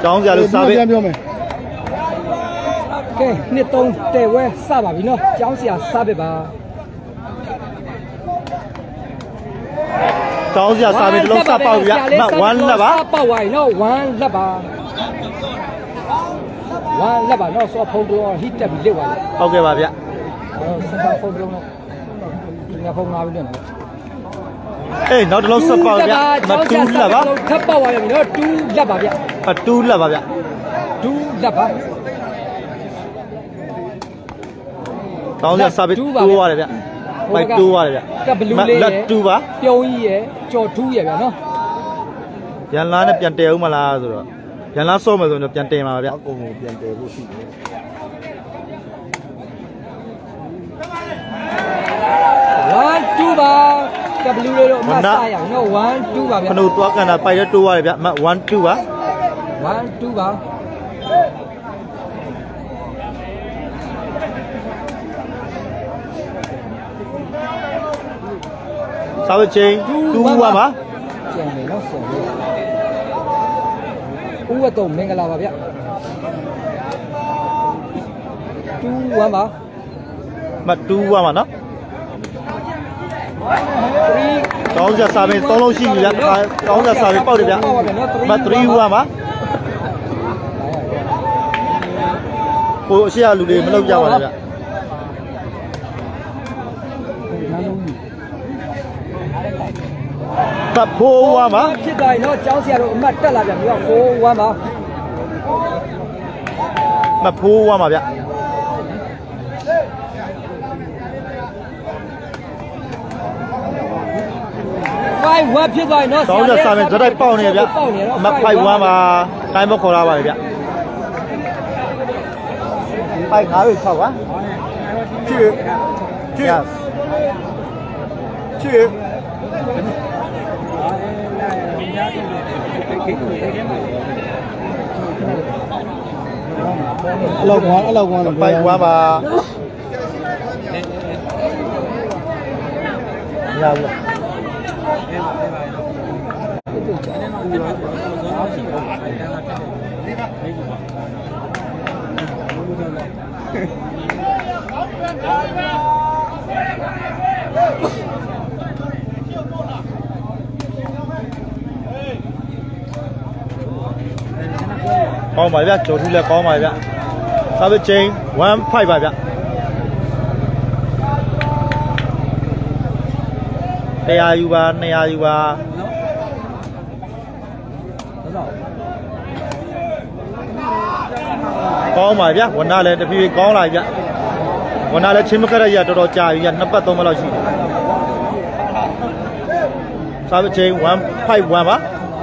Cháu già được sao vậy? Ok, nhiệt tông để quê sao bảo vì nó cháu già sao vậy bà? Cháu già sao vậy? Lâu sao bao vậy? Mà one là bà? Sao bao vậy nó one là bà? One là bà nó so phong đồ hít chậm liệu vậy? Ok bà vậy. Sao bao phong đồ nó? Nhà phong nào vậy? Ê, nó lâu sao bao vậy? Mà two là bà? Thấp bao vậy nó two là bà vậy? À two là bà vậy? Two là bà? Cháu già sao vậy? Two vào vậy? Bài two vào vậy? Mà là two bà? Tiêu y vậy, cho two vậy nó? Yan lá nóပြန်တယ်ဦးမလားဆိုတော့yan láဆော့မယ်ဆိုတော့ပြန်တင်ပါဗျအကုန်ကိုပြန်တယ်ဖို့ရှိတယ် 1 2ပါ W လေးတော့အမှတ်စရအောင်နော်1 2ပါဗျခဏသွားကန်တာပိုက်ရတိုးရတယ်ဗျအမှတ်1 2ပါ 1 2ပါစာဝတ်ချင်း2ပါကျန်တယ်နော်ဆက်ပြီးဦးဝတ်တော့မင်္ဂလာပါဗျ2 1ပါမ2ပါမှာနော် 3 တောင်းကြစာပင်3လုံးရှိပြီဗျတောင်းကြစာပင်ပေါက်တယ်ဗျမ3ပါမှာကိုအရှိရလူတွေမလုပ်ကြပါနဲ့ဗျတပ်ဖိုးဝါမှာဖြစ်သွားရင်တော့ကျောင်းဆရာတို့အမှတ်တက်လာပြန်ပြီးတော့4 1ပါမဖိုးဝါမှာဗျ 5 1ဖြစ်သွားရင်တော့တောင်းကြစာပင်တိုက်ပေါက်နေဗျမ5 1မှာတိုင်းမခေါ်လာပါလေဗျ5 5 6ပါချစ်ချစ်ချစ်အလောက်ကွာ 5 1ပါလောက်ကောင်းပါဗျကျော်ထူးလည်းကောင်းပါဗျစာပစ်ချင်း1 5ပါဗျ100ယူပါ200ယူပါကောင်းပါဗျဝနာလည်းတဖြည်းဖြည်းကောင်းလာဗျဝနာလည်းချင်းမကရရတော်တော်ကြာပြီဗျ2ပတ်3ပတ်လောက်ရှိတယ်စာပစ်ချင်း1 5 1ပါ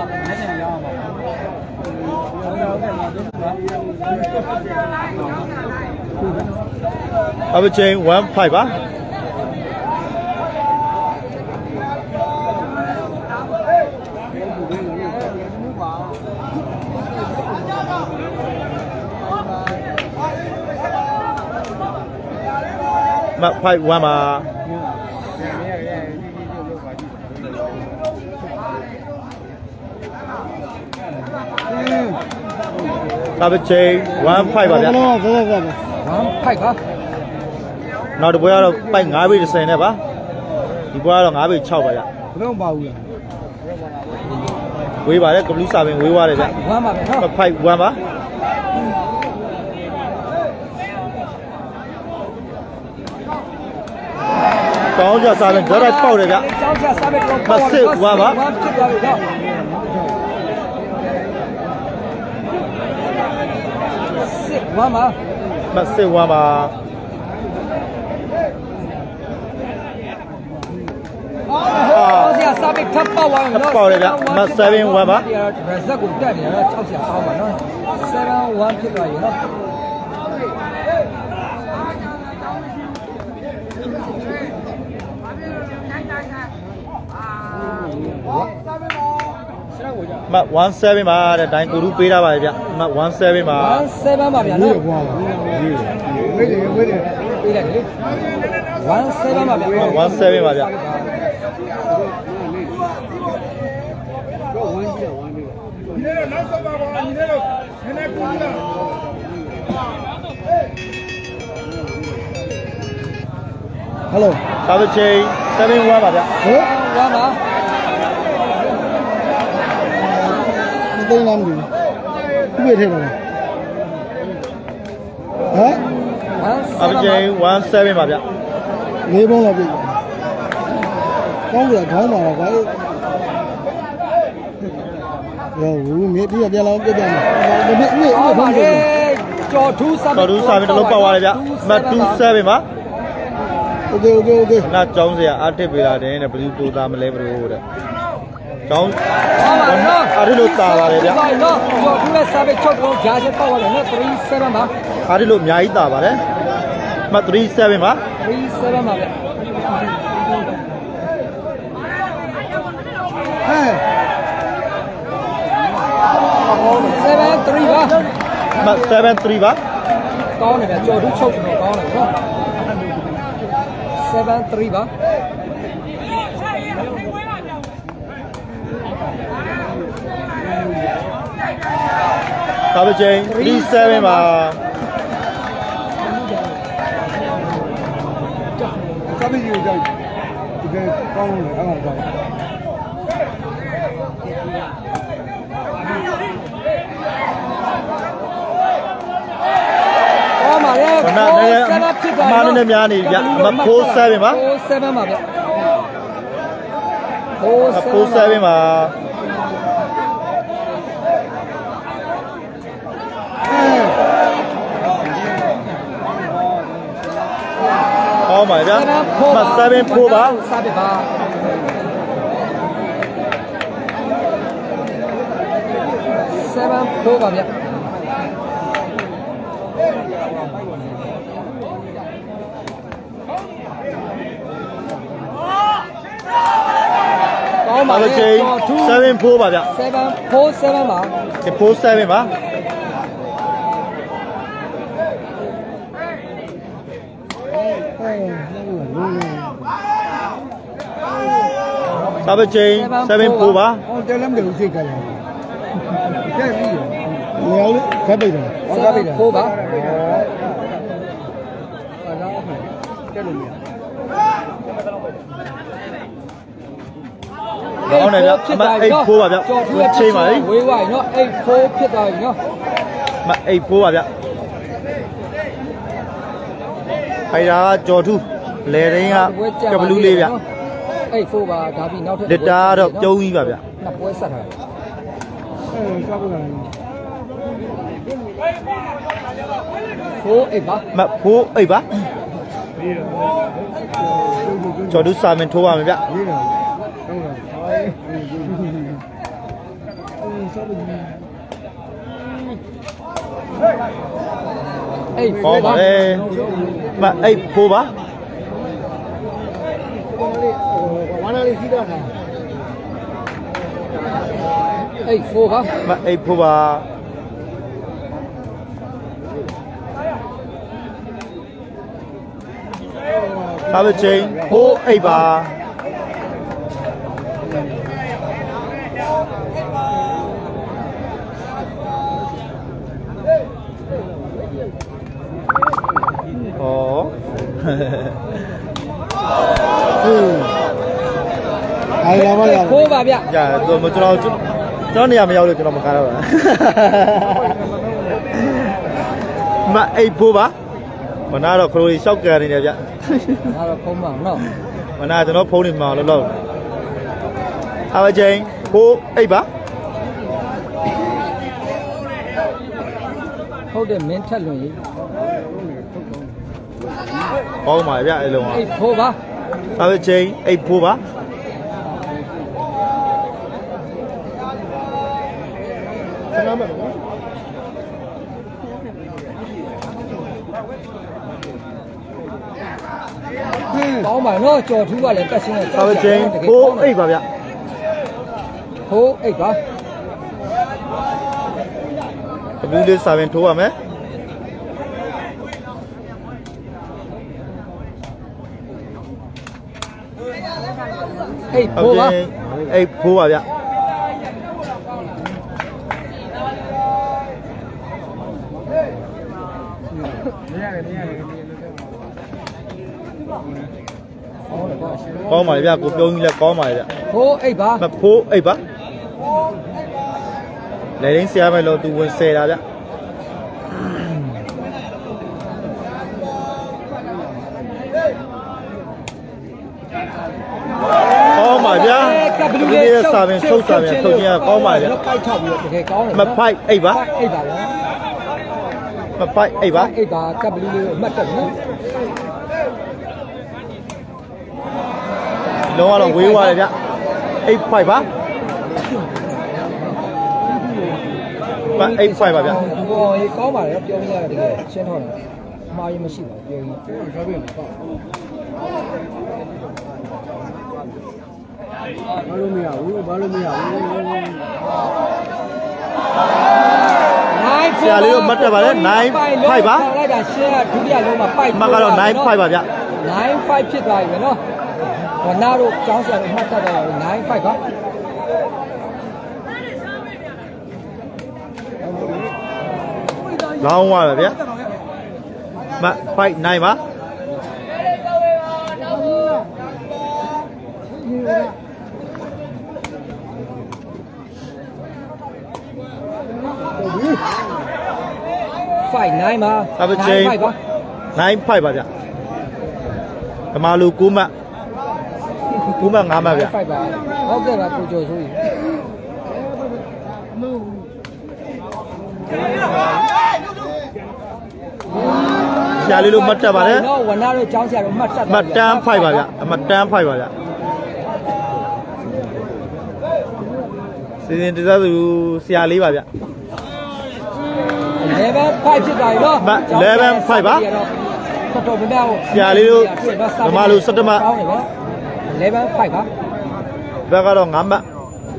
အပချင်း1 5ပါမ5 1ပါအပချင်း1 5ပါဗျ1 5ပါနောက်တစ်ပွဲကတော့ပိုက်9ပေ30နဲ့ပါဒီပွဲကတော့9ပေ6ပါဗျဘယ်တော့မပါဘူးလားဝေးပါတယ်ကဘလူးစာပင်ဝေးသွားတယ်ဗျ 1ပါဗျနော်5 1ပါတောင်းကြစာပင်ဒါရိုက်ပေါက်တယ်ဗျကျောင်းဆရာစာပေတော့ပေါက်တယ်1ပါဖြစ်သွားပြီတော့1ပါမစစ်1ပါဆရာစာပေထပ်ပေါက်သွားရင်တော့ပေါက်တယ်ဗျမ7 1ပါဇက်ကိုတက်နေတော့ကျောင်းဆရာပေါက်ပါနော်7 1ဖြစ်သွားရင်နော်မ17ပါတဲ့တိုင်းကိုရူပေးတာပါဗျမ17ပါ 17ပါဗျာနော်ဝေးတယ်ပေးလိုက်လေ17ပါဗျာ 17ပါဗျတော့1 1 Hello. Service chain 7-1 ပါဗျ Huh? 1ပါသိမ်းလားမသိဘူးပြည့်ထဲမှာဟမ် Service chain 17ပါဗျလေးပုံးလောက်ပြည့်ကောင်းကြခေါင်းပါတော့ဗျာရောဘူးမြေပြပြန်လာပြပြန်မှာဘာလဲကြော်ထူးစားတော်တူးစာပြီးတလုံးပေါက်သွားတယ်ဗျမတ်27ပါ Okay. နာကျောင်းစရာအတစ်ပေးလာတယ်တဲ့ဘယ်သူတိုးသားမလဲဘယ်လိုတဲ့ကျောင်းအားဒီလိုတာပါတယ်ဗျနော်ကြော်ထူးရဲ့စားပဲချုပ်တော့ဂျာချက်ပေါက်သွားတယ်နော်37ပါအားဒီလိုအများကြီးတာပါတယ်မတ်37ပါ 37ပါဗျဟဲ့73ပါမတ်73ပါကောင်းတယ်ဗျကြော်ထူးချုပ်တော့ကောင်းတယ်နော်73ပါ Service chain 37ပါစားပြီးကြည့်ကြဒီကကောင်းတယ်အဲ့ဒါကောင်းပါလေခဏနဲ့များနေဗျမတ်47ပါ 47ပါဗျ 47ပါဟောပါဗျမတ်74ပါ 7ပါ7ပါဗျပါလေချိန်74ပါဗျ 7ပါ 47ပါService chain 74ပါဟောတယ်လည်းမလို့စိတ်ကြရတယ်ကြက်ပြီးရောလေခက်ပိတ်တယ်ဟောခက်ပိတ်တယ်4ပါတက်လို့မရကောင်းတယ်ဗျအမ84ပါဗျချိန်ပါလေဝေးဝိုင်းနော်84ဖြစ်သွားပြီနော်မ84ပါဗျခိုင်တာကကြော်ထူးလေရင်းကကဘလူးလေးဗျ 84ပါဒါပြီးနောက်ထပ်လစ်တာတော့ပြုံးကြီးပါဗျနှစ်ပွဲဆက်ထားတယ်စားဖို့လာ4 8ပါမ48ပါကြော်ထူးစာမင်ထိုးပါမယ်ဗျဟောပါလေမ84ပါဝါနာလေးကြီးတာ84ပါမ84ပါ Service chain 48ပါဟောအဲ့လာမရဘူး4ပါဗျကြာကျွန်တော်နေရာမရောက်လို့ကျွန်တော်မကားတော့ပါမ84ပါမနာတော့ခရိုကြီးရှောက်ကန်နေတယ်ဗျဒါတော့ဖုံးပါနော်မနာကျွန်တော်ဖုန်းနေမှာလို့Service chain 48ပါဟုတ်တယ်မင်းထက်လွန်ရေးဟောမှာဗျအဲ့လုံး 84ပါ Service chain 84ပါခဏမဲ့နော်ကောင်းပါနော်ကြော်ထူးကလည်းတက်ရှင်းတယ် Service chain 48ပါဗျ 48ပါဘလူးလေးစာပင်ထိုးပါမယ် 84ပါ 84ပါဗျကောင်းပါလေဗျကိုပြုံးကြီးလည်းကောင်းပါလေဗျဟိုးအိတ်ပါမဖိုးအိပ်ပါလေရင်းဆရာမဲလို့သူဝင်ဆယ်တာဗျကောင်းပါဗျာဒီနေ့စာပင်ထုတ်စာပင်ထုတ်ခြင်းကကောင်းပါဗျာပိုက်ထောက်ပြီးတော့တကယ်ကောင်းတယ်မဖိုက်အိပ်ပါအိတ်ပါဗျာမဖိုက်အိပ်ပါအိတ်ပါကပ်ဘလူးလေးကိုအမှတ်တက်နော်လုံးဝတော့ဝေးသွားတယ်ဗျအိပ်ဖိုက်ပါမအိပ်ဖိုက်ပါဗျာဟိုရေကောင်းပါလေပြောပြရတယ်တကယ်ရှင်းထောက်တယ်အမှားကြီးမရှိပါဘူးပြောကြီးဆောက်ပြင်ပါဘာလို့မရဘူးဘာလို့မရဘူးဆရာလေးတို့မှတ်တက်ပါလေ9 5ပါလိုက်တာရှင်းကဒုတိယလုံးမှာပိုက်မှတ်ကတော့9 5ပါဗျ 9 5ဖြစ်သွားပြီပဲနော်ဟောနာတို့ကျောင်းဆရာတို့မှတ်တက်တော့9 5ပါလောင်းသွားတယ်ဗျမဖိုက်9ပါ 5 9ပါအပချင်း9 5ပါဗျဓမ္မလူ9မှတ်9မှတ်5မှတ်ဗျ 5ပါဟုတ်ကဲ့ပါကိုကျော်ဆိုရင်ဆရာလေးတို့မှတ်တက်ပါလေနော်ဝနာတို့ကျောင်းဆရာတို့မှတ်တက်မှတ်တန်း5ပါဗျအမှတ်တန်း5ပါဗျစီစဉ်တစားသူဆရာလေးပါဗျ level 5ဖြစ်သွားပြီနော် level 5ပါတော်တော်များများဆရာလေးတို့ဓမ္မလူ17မှတ် level 5ပါဘက်ကတော့9မှတ်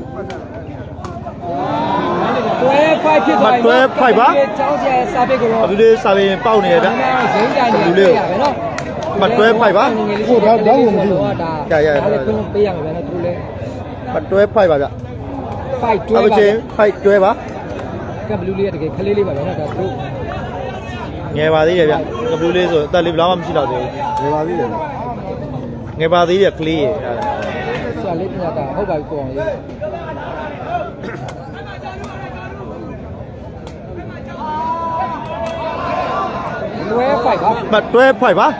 တွဲ5ဖြစ်သွားပြီတွဲ5ပါကျောင်းဆရာစာပေကိုတော့အခုလေးစာပေပေါက်နေတယ်ဗျဇိမ်းကြိုင်နေရရပဲနော်မှတ်တွဲ5ပါဟိုတော့တော့မသိဘူးဒါလည်းခွင့်ပေးရမယ်နော်သူလည်းမှတ်တွဲ5ပါဗျ 5တွဲအပပါချင်း5တွဲပါကဘလူးလေးတကယ်ခလေးလေးပါနော်ဒါသူငယ်ပါသေးတယ်ဗျကပလူးလေးဆိုအသက်လေးဘယ်လောက်မှမရှိတော့သေးဘူးငယ်ပါသေးတယ်ငယ်ပါသေးတယ်ကလေးရယ်ဆရာလေးပြတာဟုတ်ပါပြီကိုအောင်လေးတွဲ5ပါမှတ်တွဲ5ပါ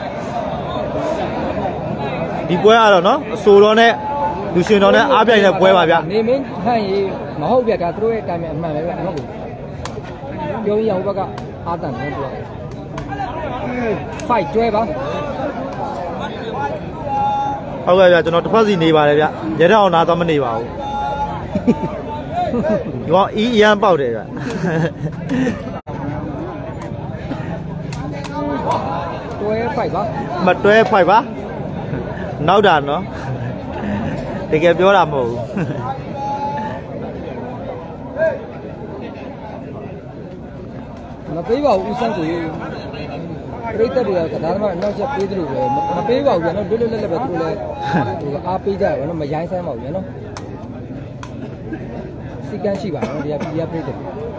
ဒီပွဲကတော့နော်အဆိုတော်နဲ့လူရှင်တော်နဲ့အားပြိုင်တဲ့ပွဲပါဗျနေမင်းဟန်ရေးမဟုတ်ဗျဒါသူတို့ရဲ့အတိုင်းအမှန်ပဲဗျဟုတ်ပြောရအောင်ဘက်ကအာတန်နဲ့ပြော5တွဲပါဟုတ်ကဲ့ဗျကျွန်တော်တစ်ဖက်စီနေပါတယ်ဗျရဲတောင်နာတော့မနေပါဘူးဒီကောင်အီးရမ်းပေါက်တယ်ဗျတွဲ5ပါမတွဲ5ပါနောက်တာနော်တကယ်ပြောတာမဟုတ်ဘူးမပေးပါဘူးဦးစန်းကိုပြိတ္တတွေကဒါမှမနောက်ချက်ပေးသလိုပဲမပေးပါဘူးဗျာနော်လွတ်လွတ်လပ်လပ်ပဲသူလည်းအားပေးကြတယ်ဗျာနော်မရိုင်းဆိုင်ပါဘူးဗျာနော်စီကန်းရှိပါတော့တရားပြပြပေးတယ်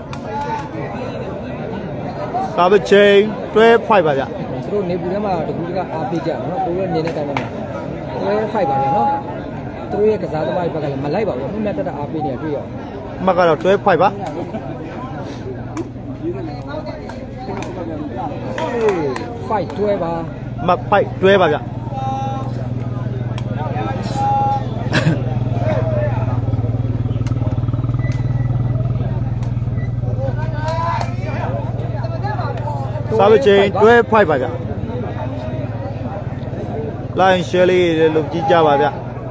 စာပချင်းတွဲ5ပါဗျသူတို့နေပူထဲမှာတကူတကအားပေးကြတယ်နော်ကိုယ်ရဲ့မြင်တဲ့တိုင်းမှာတွဲ5ပါဗျာနော်သူတို့ရဲ့ကစားသမားတွေဘက်ကလည်းမလိုက်ပါဘူးမြတ်တက်အားပေးနေတွေ့ရအောင်မှတ်ကတော့တွဲ5ပါ 5တွဲပါမ5တွဲပါဗျစာပချင်းတွဲ5ပါဗျ line share လေးလုပ်ကြည့်ကြပါဗျ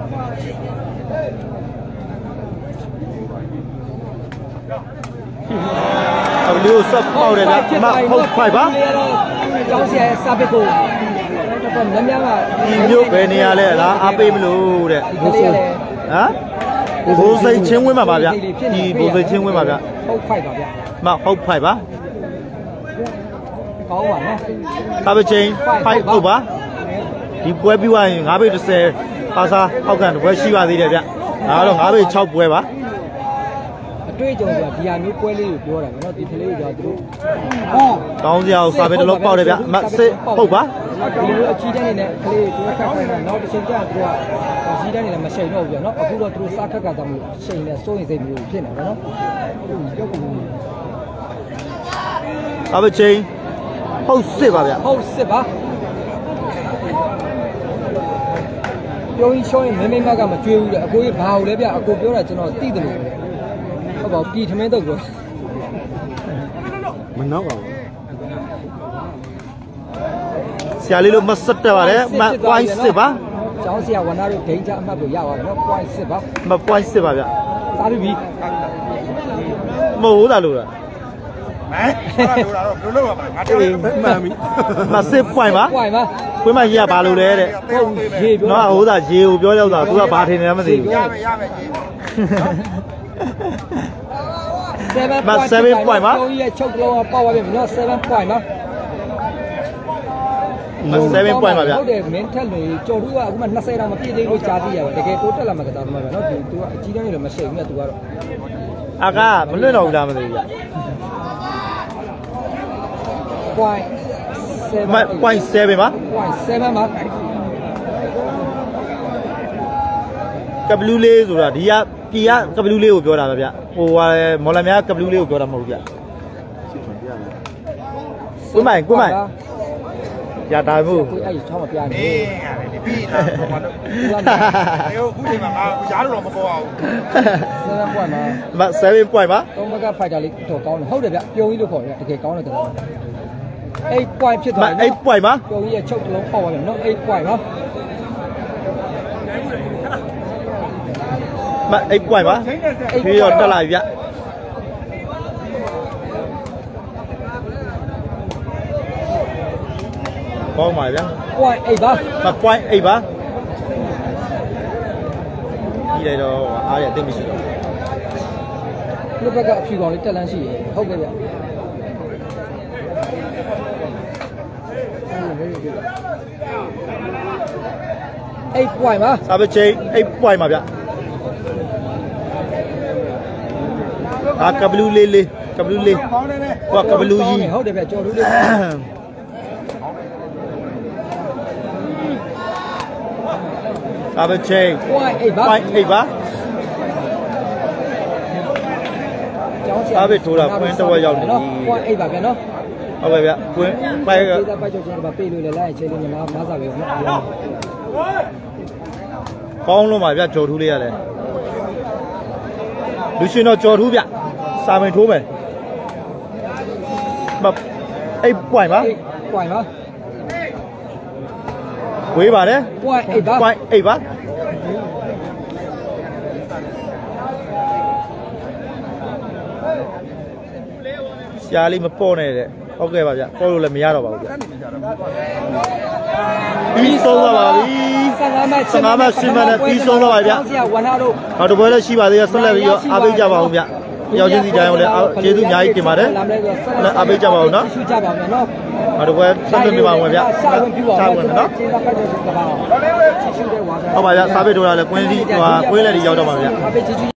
အဘလူးဆက်ပေါက်တယ်ဗျမဟုတ်5ပါကျောင်းဆရာရဲ့စာပေကိုတော့များများကဒီမျိုးဘယ်နေရာလဲလားအားပေးမလို့တဲ့ဟမ်ဘိုးစိတ်ချင်းဝင်းပါဗျဒီဘိုးစိတ်ချင်းဝင်းပါဗျဟုတ်5ပါဗျမဟုတ်5ပါကောင်းပါနော်စာပချင်း5ဟုတ်ပါဒီပွဲပြီးသွားရင်9ပေ30ပါစာဟောက်ကန်တပွဲရှိပါသေးတယ်ဗျဒါကတော့9ပေ6ပွဲပါအတွေးကြုံဆိုတာဒီဟာမျိုးပွဲလေးကိုပြောတာပဲเนาะဒီကလေးတွေကသူတို့ကောင်းစရာကိုစာပေတစ်လုံးပေါက်တယ်ဗျမစစ်ဟုတ်ပါဒီလိုအကြီးတန်းနေနဲ့ကလေးတွေခက်ခိုင်းတာနောက်တစ်ချိန်ကျရင်သူတို့ကအကြီးတန်းနေနဲ့မရှိန်တော့ဘူးပြเนาะအခုတော့သူတို့စားခက်ကတာမျိုးရှိန်နဲ့စိုးရင်စိတ်မျိုးဖြစ်နေတယ်เนาะအဘချင်းဟုတ်စစ်ပါဗျဟုတ်စစ်ပါပြောရင်ရှောင်းရင်မင်းမကမကြွေးဘူးလေအကိုကြီးဘာလို့လဲဗျအကိုပြောတာကျွန်တော်သိတယ်လို့ဟုတ်ပါဘူးပြည်ထမင်းတော့ပြောမနောက်ပါဘူးဆရာလေးလို့မဆက်တက်ပါတယ်မပွိုင်းစစ်ပါကျောင်းဆရာဝန်သားတို့ဒိန်းချအမှတ်ကိုရပါတယ်နော်ပွိုင်းစစ်ပါမပွိုင်းစစ်ပါဗျစားပြီမဟုတ်တာလို့လားဟမ်အဲ့ဒါတော့ဘယ်လိုလုပ်ရမလဲငါပြောမှန်ပြီမစစ်ပွိုင်းပါပွိုင်းပါပွင့်မကြီးကဘာလို့လဲတဲ့ဟုတ်ရေပြောနော်ဟိုသာရေကိုပြောရောက်တာသူကဘာထင်နေလဲမသိဘူးရမယ်ကြီး 7 point ပါကြီးရဲ့ချုပ်လုံးပေါက်ပါပြီနော်7 point ပါ 7 point ပါဗျဟုတ်တယ်မင်းထက်လို့ကြော်တူကအခုမှ20တောင်မပြည့်သေးလို့ကြားသိရပါတကယ်တိုးတက်လာမှကစားသမားပဲနော်သူကအကြီးတန်းနေလို့မရှိဘူးမြတ်သူကတော့အကမလွတ်တော့ဘူးလားမသိဘူးဗျ point 7 point 7ပါ point 7ပါကဘလူးလေးဆိုတာဒီကပြည်ကကဘလူးလေးကိုပြောတာပဲဗျဟိုဟာမော်လများကဘလူးလေးကိုပြောတာမဟုတ်ဘူးဗျကိုမိုင်ရတာဘူးကိုအဲ့ချောင်းမပြနေအေးဒီပြီးတာဟိုမှာတော့အခုချိန်မှာငါရားလို့တော့မပေါ်အောင် 7 point ပါမ7 point ပါတော့မကဖိုက်တာလေးတော့ကောင်းတယ်ဟုတ်တယ်ဗျပြုံးကြီးလို့ခေါ်တယ်တကယ်ကောင်းတယ်တော်8 point ဖြစ်မသွားတယ် 8 point ပါပြုံးကြီးရဲ့ချုပ်လုံးပေါက်ပါပြီနော်8 point ပါမ8 point ပါပြီးတော့တက်လာပြီဗျကောင်းပါဗျာ point 8ပါမ point 8ပါဒီလိုက်တော့အားရအသိမရှိတော့ဒီဘက်ကအဖြူကောင်လေးတက်လန်းရှိရဟုတ်ကဲ့ဗျ8 point ပါစာပချင်း8 point ပါဗျာကဘလူးလေးကဘလူးလေးဟိုကဘလူးကြီးဟုတ်တယ်ဗျကြော်လူးလေးစာပချင်း point 8ပါ point 8ပါစာပထိုးတာပွင့်တော့ရောက်နေပြီ point 8ပါဗျနော်ဟုတ်ပဲဗျပွင့်ပိုက်ဒေတာပိုက်ကြော်ကျွန်တော်ပေးလို့လေလိုက်ချေလေးမြန်မာမားစာပဲနော်ကောင်းလို့ပါဗျကြော်ထူးလေးရတယ်လူရှင်တော့ကြော်ထူးဗျစာမင်ထိုးမယ်မ8 point ပါ point ပါဝေးပါတယ် point 8ပါ point 8ပါဆရာလေးမပေါ့နဲ့တဲ့ဟုတ်ကဲ့ပါဗျပေါ့လို့လည်းမရတော့ပါဘူးဗျပြီးဆုံးသွားပါပြီ15မှတ်10မှတ်နဲ့ပြီးဆုံးသွားပါဗျဆရာဝန်သားတို့နောက်တစ်ပွဲလည်းရှိပါသေးတယ်ဆက်လက်ပြီးတော့အားပေးကြပါဦးဗျရောက်ချင်းစီတိုင်းကိုလည်းကျေးဇူးအများကြီးတင်ပါတယ်လည်းအားပေးကြပါဦးနော်ရှိကြပါမယ်နော်နောက်တစ်ပွဲဆက်လက်နေပါဦးဗျစာဝင်ပြပါစာဦးဝင်နော်နော်ကျေးဇူးပါကြပါဦးဟုတ်ပါဗျာစာပေထိုးတာလည်းကွင်းလက်တွေရောက်တော့ပါဗျအားပေးကျေးဇူး